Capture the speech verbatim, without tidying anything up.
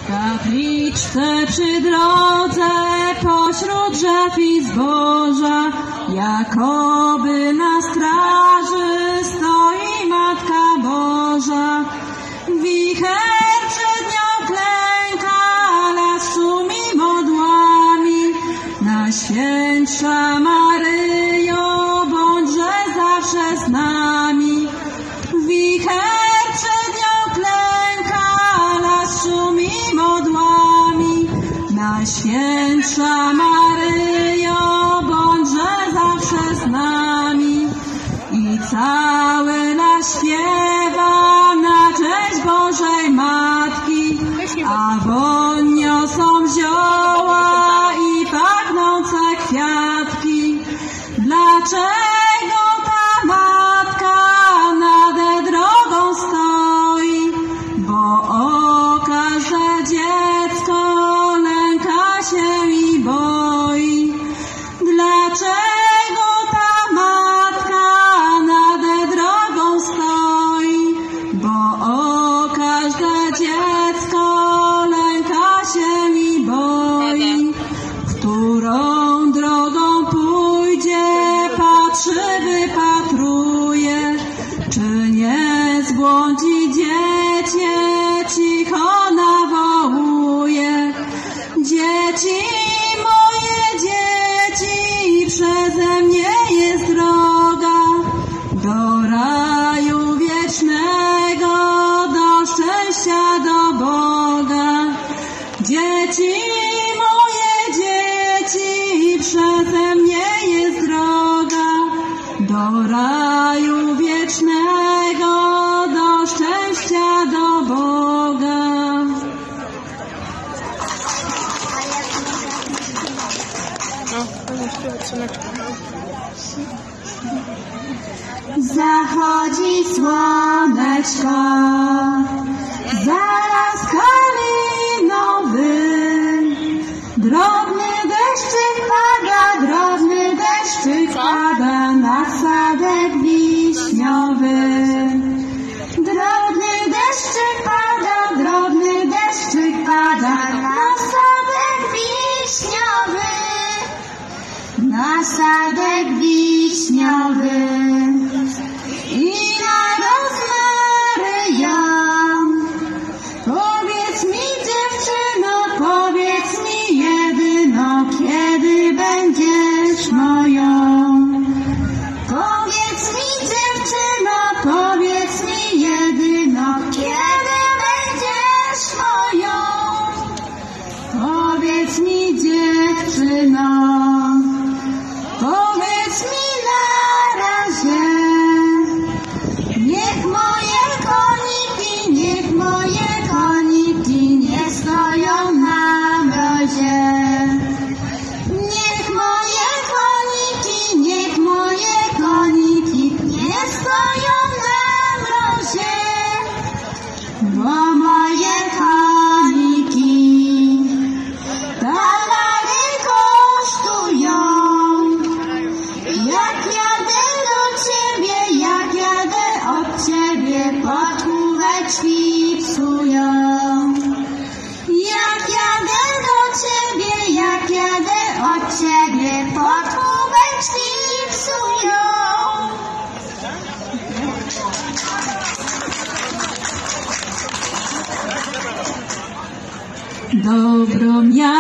W kapliczce przy drodze pośród drzew i zboża, jakoby na straży stoi Matka Boża. Wicher przed nią klęka, las szumi modłami. Najświętsza Maryjo, bądźże zawsze z nami. Wicher przed nią klęka, las szumi modłami. Najświętsza Maryjo, bądźże zawsze z nami. I cały las śpiewa na cześć Bożej Matki, a woń niosą zioła i pachnące kwiatki. Dlaczego ta Matka nade drogą stoi? Bo o każde dziecko lęka się i boi. Dlaczego ta Matka nade drogą stoi? Bo o każde dziecko lęka się i boi. Którą drogą pójdzie, patrzy, wypatruje, czy nie zbłądzi dziecię, cicho nawołuje. Dzieci moje, dzieci, przeze mnie jest droga do raju wiecznego, do szczęścia, do Boga. Dzieci moje, dzieci, przeze mnie jest droga do raju wiecznego, do szczęścia, do Boga. Zachodzi słoneczko, zaraz kalinowy. Drobny deszczyk pada, drobny deszczyk pada na sadek wiśniowy. Drobny deszczyk pada, drobny deszczyk pada na sadek wiśniowy. Na sadek wiśniowy i na rozmaryja. Powiedz mi, dziewczyno, powiedz mi jedyno, kiedy będziesz moją. Powiedz mi, dziewczyno, powiedz mi jedyno, kiedy będziesz moją. Powiedz mi, dziewczyno, powiedz mi na razie. Niech moje koniki, niech moje koniki nie stoją na mrozie. Niech moje koniki, niech moje koniki nie stoją na mrozie. Bo moje koniki talary kosztują. Jak jadę do ciebie, jak jadę od ciebie, podkóweczki psują. Jak jadę do ciebie, jak jadę od ciebie, podkóweczki psują. Dobrą ja